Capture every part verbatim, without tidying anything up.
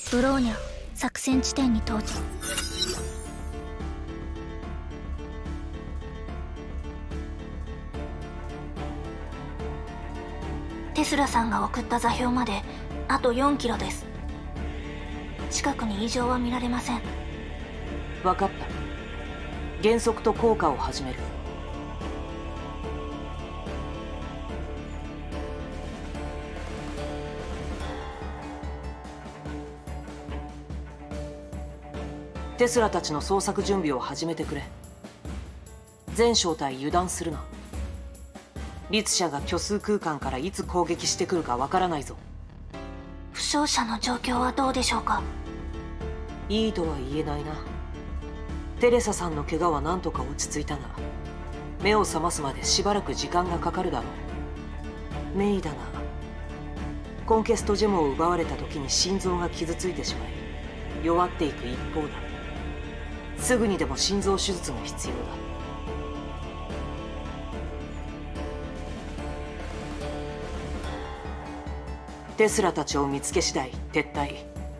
ブローニャ作戦地点に到着。テスラさんが送った座標まであとよんキロです。近くに異常は見られません。 分かった。減速と降下を始める。テスラたちの捜索準備を始めてくれ。全小隊油断するな。律者が虚数空間からいつ攻撃してくるかわからないぞ。 負傷者の状況はどうでしょうか。 いいとは言えないな。テレサさんの怪我は何とか落ち着いたが、目を覚ますまでしばらく時間がかかるだろう。メイだが、コンケストジェムを奪われた時に心臓が傷ついてしまい弱っていく一方だ。すぐにでも心臓手術が必要だ。テスラたちを見つけ次第撤退。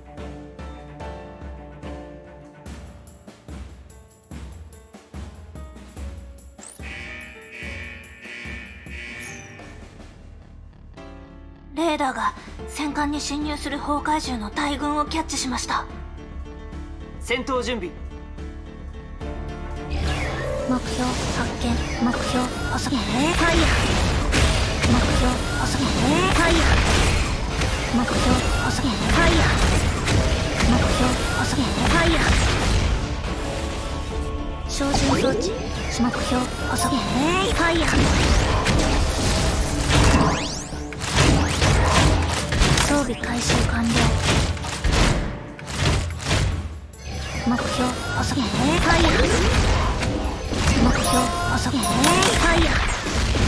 レーダーが戦艦に侵入する崩壊獣の大群をキャッチしました。 戦闘準備。 目標発見。目標遅げファイヤー。目標遅げファイヤー。目標遅げファイヤー。目標遅げファイヤー。照準装置。目標遅げファイヤー。装備回収完了。目標遅げファイヤー。目標遅げファイヤー。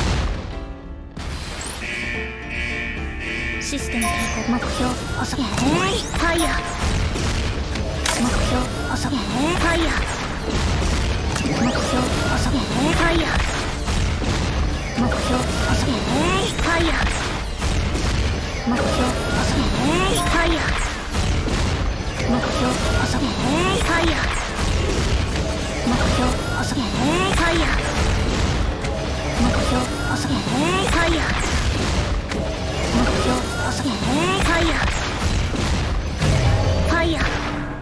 システム抵抗。目標遅げファイヤー。目標遅げファイヤー。目標遅げファイヤー。目標遅げファイヤー。目標遅げファイヤー。目標遅げファイヤー。目標遅げファイヤー。目標遅げファイヤー。目標遅げファイヤー。ファイヤー。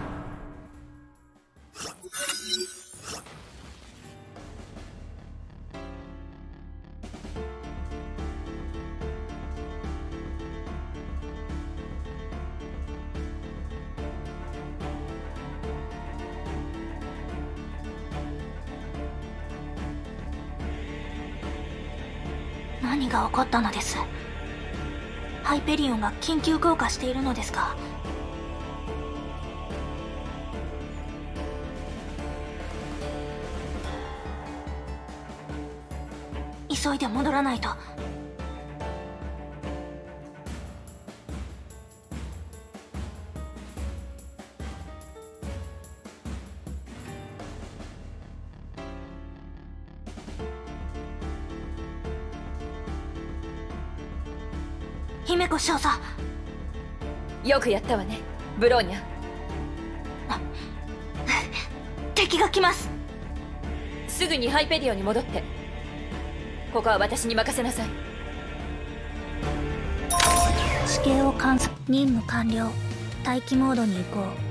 何が起こったのです。ハイペリオンが緊急降下しているのですか。急いで戻らないと。姫子少佐。 よくやったわね、ブローニャ。 敵が来ます。 すぐにハイペディオに戻って。ここは私に任せなさい。 地形を観測。任務完了。待機モードに移行。